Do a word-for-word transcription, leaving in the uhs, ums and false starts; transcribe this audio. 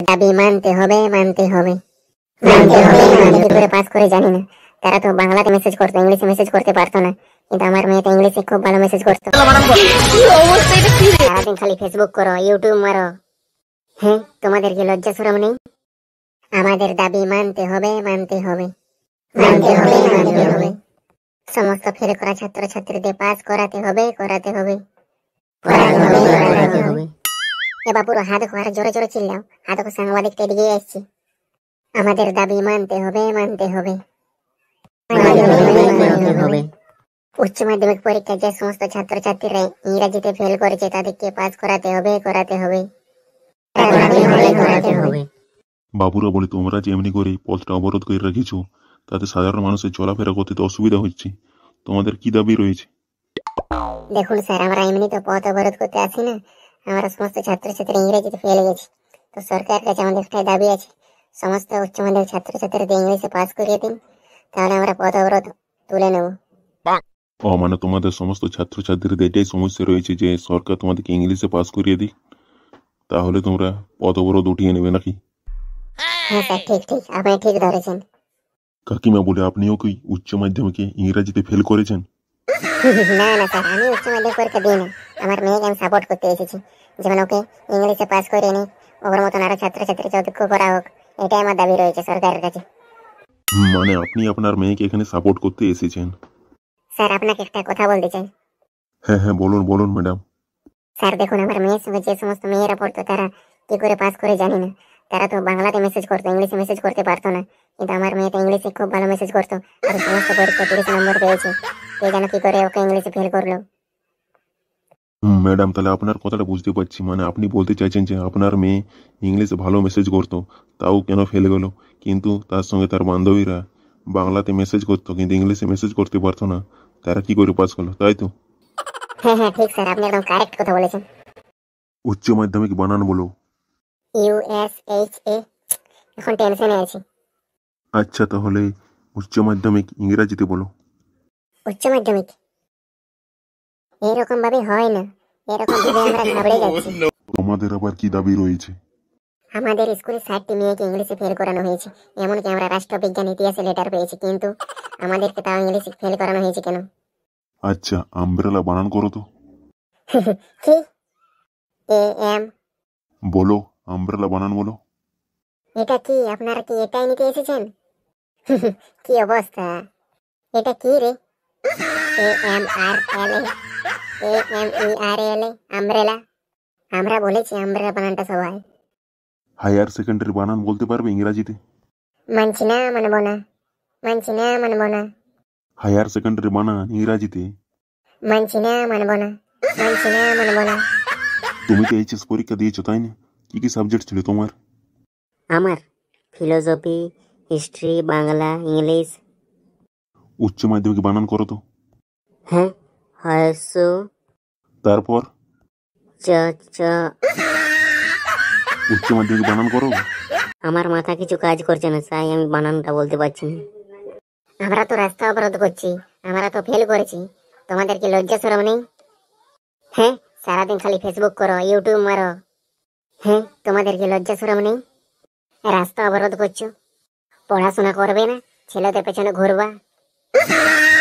দাবি মানতে হবে মানতে হবে মানতে হবে আমি কি করে পাস করে জানি না। তারা তো বাংলাতে মেসেজ করতো, ইংলিশে মেসেজ করতে পারতো না, কিন্তু আমার মেয়ে তো ইংলিশে খুব ভালো মেসেজ করতো। সারাদিন খালি ফেসবুক করো, ইউটিউব মারো, হ্যাঁ তোমাদের কি লজ্জা শরম নেই? আমাদের দাবি মানতে হবে মানতে হবে মানতে হবে মানতে হবে সমস্ত ফেল করা ছাত্র ছাত্রীদের পাস করাতে হবে করাতে হবে করাতে হবে করাতে হবে। এবার পুরো হাত আর জোরে জোরে চিল্লাও, হাত সাংবাদিক এদিকে আসছি। আমাদের দাবি মানতে হবে মানতে হবে উচ্চ মাধ্যমিক পরীক্ষায় যে সমস্ত ছাত্র ছাত্রীরা ইংরেজিতে ফেল করেছে তাদেরকে পাস করাতে হবে করাতে হবে করাতে হবে। বাবুরা বলে তোমরা যে এমনি করে পথটা অবরোধ করে রেখেছো তাতে সাধারণ মানুষের চলাফেরা করতে তো অসুবিধা হচ্ছে, তোমাদের কি দাবি রয়েছে? দেখুন স্যার, আমরা এমনি তো পথ অবরোধ করতে আসি না, আমরা সমস্ত ছাত্রছাত্রী ইংরেজিতে ফেলে গেছি। তো সরকারের কাছে আমাদের একটাই দাবি আছে, সমস্ত উচ্চ মাধ্যমিক ছাত্রছাত্রীদের ইংলিশে পাস করিয়ে দিন, তাহলে আমরা পথ অবরোধ তুলে নেব। ও মানে তোমাদের সমস্ত ছাত্রছাত্রীদের এটাই সমস্যা রয়েছে যে সরকার তোমাদেরকে ইংলিশে পাস করিয়ে দিক, তাহলে তোমরা পথ অবরোধ উঠিয়ে নেবে নাকি? হ্যাঁ স্যার, ঠিক ঠিক আপনি ঠিক ধরেছেন। কাকিমা বলে আপনিও কি উচ্চ মাধ্যমিকে ইংরেজিতে ফেল করেছেন? না না স্যার, আমি উচ্চ মাধ্যমিক পরীক্ষা দিই না, আমার মেয়েকে আমি সাপোর্ট করতে এসেছি, যেমন ওকে ইংলিশে পাস করিয়ে নিই, ওর মতন আরো ছাত্রছাত্রী চতুর্থ করা হোক, এটাই আমার দাবি রয়েছে সরকারের কাছে। মানে আপনি আপনার মেয়েকে এখানে সাপোর্ট করতে এসেছেন? স্যার আপনাকে একটা কথা বলতে চাই। হ্যাঁ হ্যাঁ বলুন বলুন ম্যাডাম। স্যার দেখুন, আমার মেয়ের সঙ্গে যে সমস্ত মেয়েরা পড়তো তারা কি করে পাস করে জানি না, তারা তো বাংলাতে মেসেজ করতো, ইংলিশে মেসেজ করতে পারতো না, কিন্তু আমার মেয়ে তো ইংলিশে খুব ভালো মেসেজ করতো আর সমস্ত পরীক্ষা তিরিশ নম্বর পেয়েছে। কে জানো কি করে ওকে ইংলিশে ফেল করলো। ম্যাডাম তাহলে আপনার কথাটা বুঝতে পারছি, মানে আপনি বলতে চাইছেন যে আপনার মেয়ে ইংলিশে ভালো মেসেজ করতো তাও কেন ফেলে গেল, কিন্তু তার সঙ্গে তার বান্ধবীরা বাংলাতে মেসেজ করতো কিন্তু ইংলিশে মেসেজ করতে পারতো না, তারা কি করে পাস করলো, তাই তো? হ্যাঁ হ্যাঁ ঠিক স্যার, আপনি একদম কারেক্ট কথা বলেছেন। উচ্চ মাধ্যমিক বানান বলো। U S H A. এখন টেনশনে আছি। আচ্ছা তাহলে উচ্চ মাধ্যমিক ইংরেজিতে বলো। উচ্চ মাধ্যমিক এরকম ভাবে হয় না, এরকম ভাবে আমরা ঘাবড়ে যাচ্ছি। তোমাদের আবার কি দাবি রয়েছে? আমাদের স্কুলে ষাটটি মেয়েকে ইংলিশে ফেল করানো হয়েছে, এমনকি আমরা রাষ্ট্রবিজ্ঞান ইতিহাসে লেটার পেয়েছি, কিন্তু আমাদেরকে তাও ইংলিশে ফেল করানো হয়েছে কেন? আচ্ছা আমব্রেলা বানান করো তো। কি? A M. বলো আমব্রেলা বানান বলো। এটা কি আপনারা কি এটাই নিতে এসেছেন? কি অবস্থা, এটা কি রে? A M R L A, A M E R L A, umbrella. আমরা বলেছি আমব্রেলা বানানটা সবাই। হায়ার সেকেন্ডারি বানান বলতে পারবে ইংরাজিতে? মানছি না মানবো না, মানছি না মানবো না, হায়ার সেকেন্ডারি বানান ইংরাজিতে? মানছি না মানবো না, মানছি না মানবো না। তুমি তো এইচএস পরীক্ষা দিয়েছো তাই না? কি কি সাবজেক্ট ছিল তোমার? আমার ফিলোসফি, হিস্ট্রি, বাংলা, ইংলিশ। উচ্চ মাধ্যমিক বানান করো তো। হ্যাঁ, হর্ষু তারপর চ চ। উচ্চ মাধ্যমিক বানান করো। আমার মাথা কিছু কাজ করছে না, তাই আমি বানানটা বলতে পারছি না। আমরা তো রাস্তা অবরোধ করছি, আমরা তো ফেল করেছি, তোমাদের কি লজ্জা শরম নেই? হ্যাঁ সারাদিন খালি ফেসবুক করো, ইউটিউব মারো, হ্যাঁ তোমাদের কি লজ্জা শরম নেই? রাস্তা অবরোধ করছো, পড়াশোনা করবে না, ছেলেদের পেছনে ঘুরবা।